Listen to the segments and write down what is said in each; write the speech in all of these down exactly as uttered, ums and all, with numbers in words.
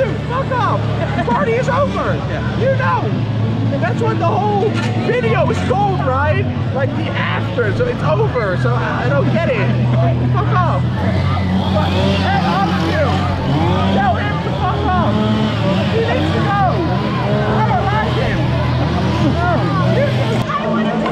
Dude, fuck off. The party is over. You know. That's what the whole video is called, right? Like the after, so it's over. So I, I don't get it. Fuck off. But, hey, all of you. Tell him to fuck off. He needs to go. I don't like him. No. I want to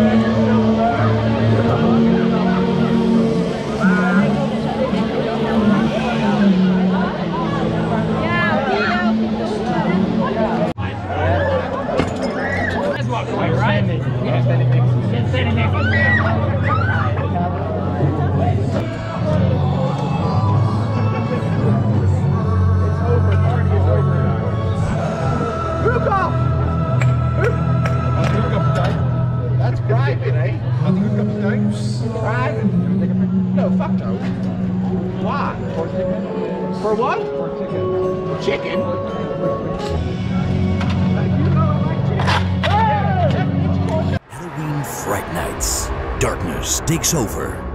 That's private, eh? Private. No, fuck no. Why? For what? For chicken. Halloween Fright Nights. Darkness takes over.